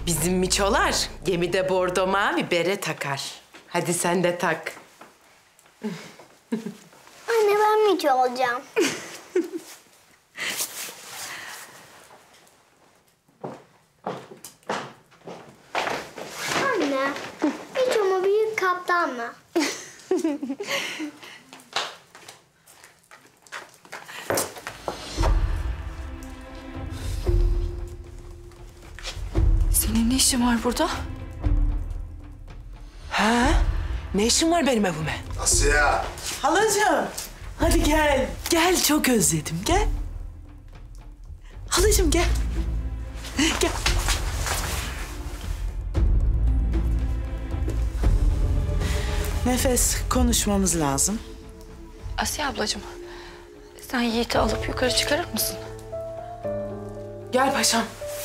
Bizim miçolar gemide bordo mavi bere takar. Hadi sen de tak. Anne ben miço olacağım. Anne, miço mu büyük kaptan mı? Senin ne işin var burada? Ha? Ne işin var benim evime? Asya. Halacığım, hadi gel. Gel, çok özledim. Gel. Halacığım gel. Gel. Nefes, konuşmamız lazım. Asiye ablacığım, sen Yiğit'i alıp yukarı çıkarır mısın? Gel paşam.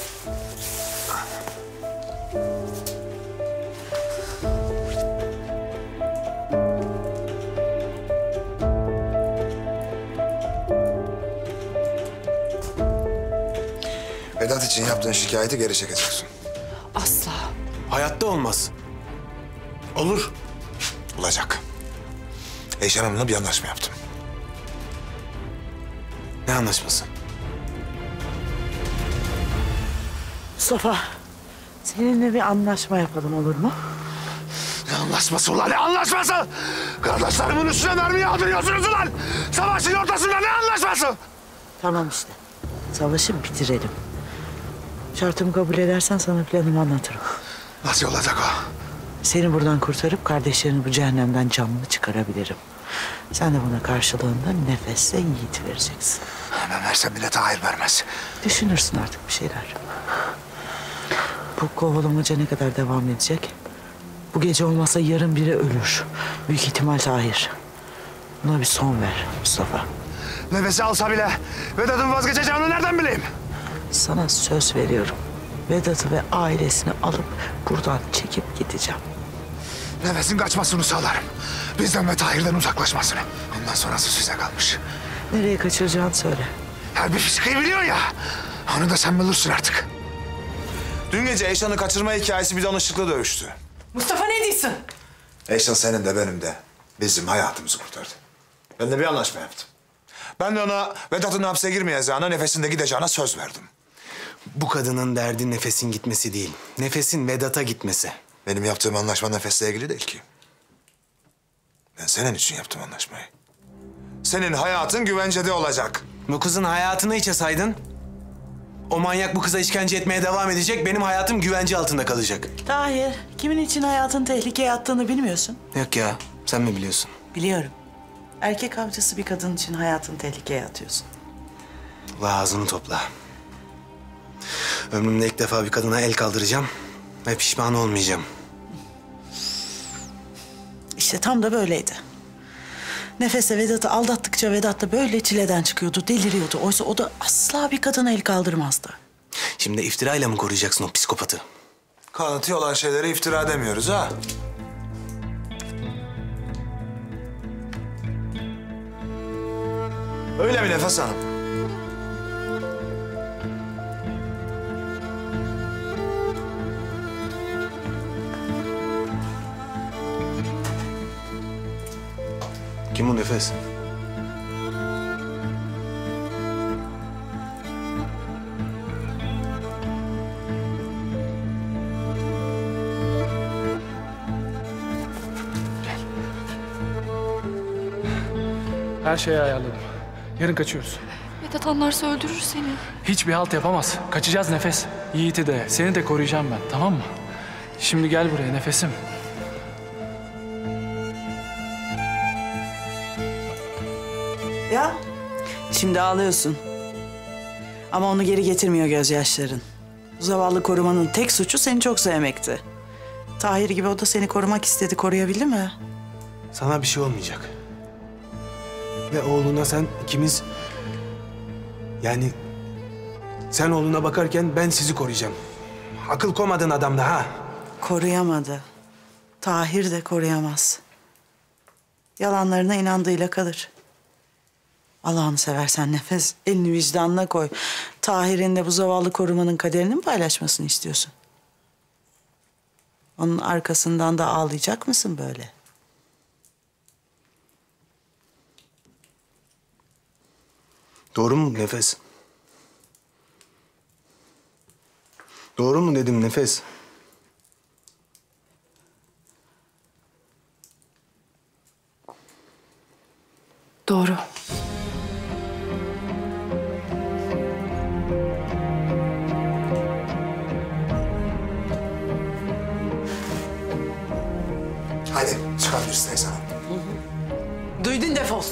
Vedat için yaptığın şikayeti geri çekeceksin. Asla. Hayatta olmaz. Olur. Olacak. Eyşan Hanım'la bir anlaşma yaptım. Ne anlaşması? Mustafa, seninle bir anlaşma yapalım, olur mu? Ne anlaşması ulan, ne anlaşması? Kardeşlerimin üstüne mermi yağdırıyorsunuz ulan! Savaşın ortasında ne anlaşması? Tamam işte. Savaşı bitirelim. Şartımı kabul edersen sana planımı anlatırım. Nasıl olacak o? Seni buradan kurtarıp kardeşlerini bu cehennemden canlı çıkarabilirim. Sen de buna karşılığında Nefes'le Yiğit vereceksin. Ben versem bile Tahir vermez. Düşünürsün artık bir şeyler. Bu kovalamaca ne kadar devam edecek? Bu gece olmasa yarın biri ölür. Büyük ihtimal Tahir. Buna bir son ver Mustafa. Nefesi alsa bile Vedat'ın vazgeçeceğini nereden bileyim? Sana söz veriyorum. Vedat'ı ve ailesini alıp buradan çekip gideceğim. Nefesin kaçmasını sağlarım. Bizden ve Tahir'den uzaklaşmasını. Ondan sonrası size kalmış. Nereye kaçıracağını söyle. Her bir fıskıyı biliyor ya. Onu da sen bilirsin artık. Dün gece Eyşan'ı kaçırma hikayesi bir danışıkla dövüştü. Mustafa ne diyorsun? Eyşan senin de benim de bizim hayatımızı kurtardı. Ben de bir anlaşma yaptım. Ben de ona Vedat'ın hapse girmeyeceğine, Nefes'in de gideceğine söz verdim. Bu kadının derdi Nefes'in gitmesi değil. Nefes'in Vedat'a gitmesi. Benim yaptığım anlaşma Nefes'le ilgili değil ki. Ben senin için yaptım anlaşmayı. Senin hayatın güvencede olacak. Bu kızın hayatını hiçe saydın. O manyak bu kıza işkence etmeye devam edecek. Benim hayatım güvence altında kalacak. Tahir, kimin için hayatın tehlikeye attığını bilmiyorsun. Yok ya, sen mi biliyorsun? Biliyorum. Erkek avcısı bir kadın için hayatını tehlikeye atıyorsun. Allah ağzını topla. Ömrümde ilk defa bir kadına el kaldıracağım ve pişman olmayacağım. İşte tam da böyleydi. Nefes'le Vedat'ı aldattıkça Vedat da böyle çileden çıkıyordu, deliriyordu. Oysa o da asla bir kadına el kaldırmazdı. Şimdi iftirayla mı koruyacaksın o psikopatı? Kanıtı olan şeyleri iftira demiyoruz ha. Öyle mi Nefes Hanım? Kim o Nefes? Her şeyi ayarladım. Yarın kaçıyoruz. Vedat anlarsa öldürür seni. Hiçbir halt yapamaz. Kaçacağız Nefes. Yiğit'i de, seni de koruyacağım ben, tamam mı? Şimdi gel buraya Nefesim. Ya, şimdi ağlıyorsun. Ama onu geri getirmiyor gözyaşların. Bu zavallı korumanın tek suçu seni çok sevmekti. Tahir gibi o da seni korumak istedi, koruyabildi mi? Sana bir şey olmayacak. Ve oğluna sen ikimiz... Yani sen oğluna bakarken ben sizi koruyacağım. Akıl komadın adam da ha. Koruyamadı. Tahir de koruyamaz. Yalanlarına inandığıyla kalır. Allah'ını seversen Nefes, elini vicdanına koy. Tahir'in de bu zavallı korumanın kaderini mi paylaşmasını istiyorsun? Onun arkasından da ağlayacak mısın böyle? Doğru mu Nefes? Doğru mu dedim Nefes? Doğru. Hadi çıkabilirsin Neyse Hanım. Duydun, defol.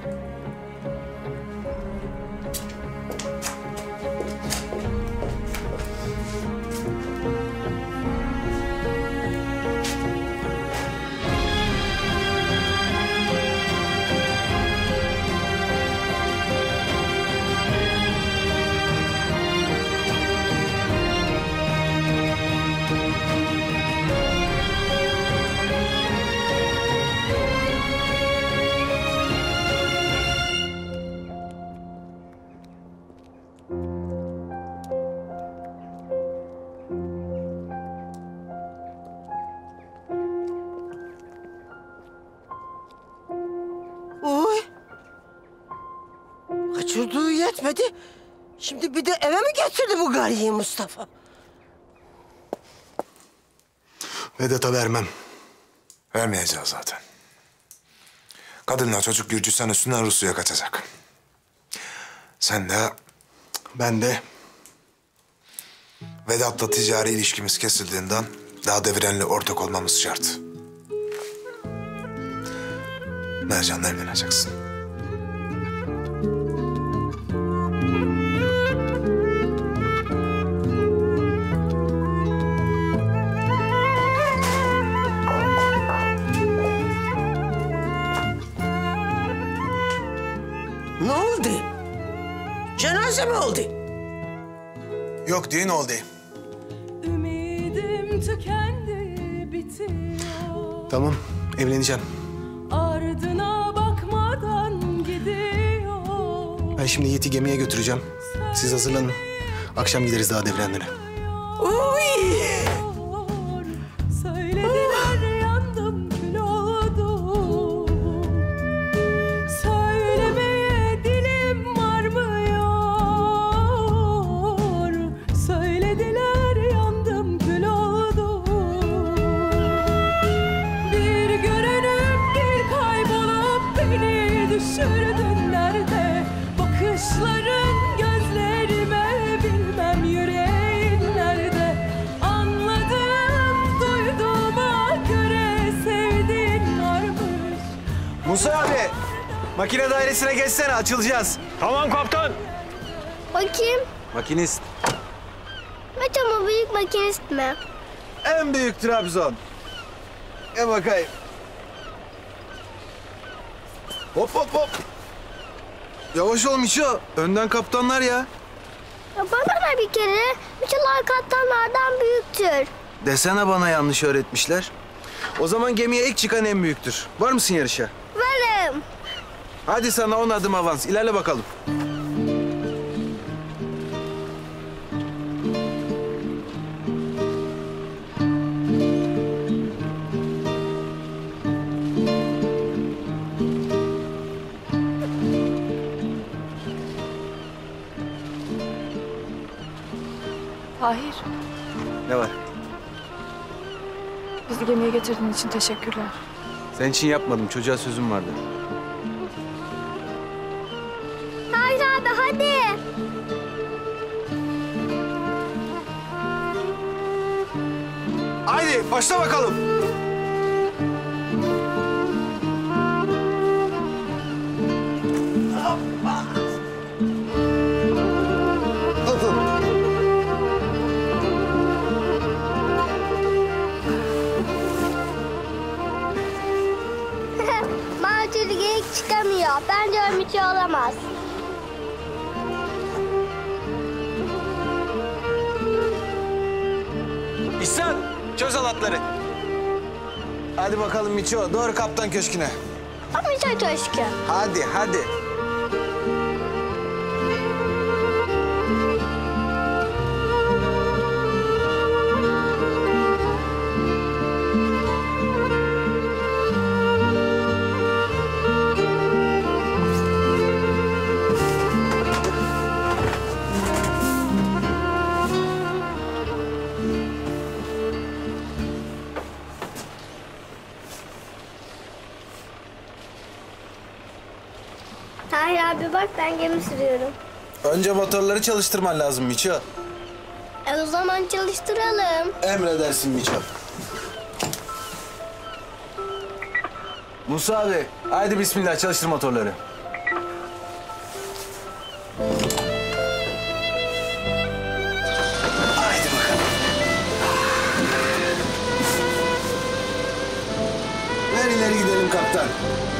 Uy. Kaçırdığı yetmedi. Şimdi bir de eve mi getirdi bu gariyi Mustafa? Vedat'a vermem. Vermeyeceğiz zaten. Kadınla çocuk Gürcistan üstünden Rusya'ya kaçacak. Sen de Ben de Vedat'la ticari ilişkimiz kesildiğinden daha Deviren'le ortak olmamız şart. Mercan'la evleneceksin. Ne oldu? Cenaze mi oldu? yok düğün oldu. Ümidim tükendi, bitiyor. Tamam, evleneceğim. Ardına bakmadan gidiyor. Ben şimdi Yiğit'i gemiye götüreceğim. Siz hazırlanın. Akşam gideriz daha Devrenlere. Uy! Söylediler yandım kül oldum. Söylemeye dilim varmıyor. Söylediler yandım kül oldum. Bir görünüp bir kaybolup beni düşürdün nerede? Bakışların gözlerime bilmem yüreğin nerede? Anladım duyduğuma göre sevdiğin varmış. Musa abi, makine dairesine geçsene, açılacağız. Bakayım. Makinist. Metin ama büyük makinist mi? En büyük Trabzon. Gel bakayım. Hop hop hop. Yavaş ol Miço. Önden kaptanlar ya. Ya bana da bir kere Miçolar kaptanlardan büyüktür. Desene bana yanlış öğretmişler. O zaman gemiye ilk çıkan en büyüktür. Var mısın yarışa? Varım. Hadi sana 10 adım avans. İlerle bakalım. Tahir, Ne var? bizi gemiye getirdiğin için teşekkürler. Senin için yapmadım. Çocuğa sözüm vardı. Tahir abi hadi. Haydi başla bakalım. Macir geyik çıkamıyor. Bence Miço olamaz. İhsan, çöz halatları. Hadi bakalım Miço, doğru kaptan köşküne. O Miço köşkü. Hadi, hadi. bak ben gemi sürüyorum. Önce motorları çalıştırman lazım Miço. O zaman çalıştıralım. Emredersin Miço. Musa abi, haydi bismillah çalıştır motorları. Haydi bakalım. Ver ileri gidelim kaptan.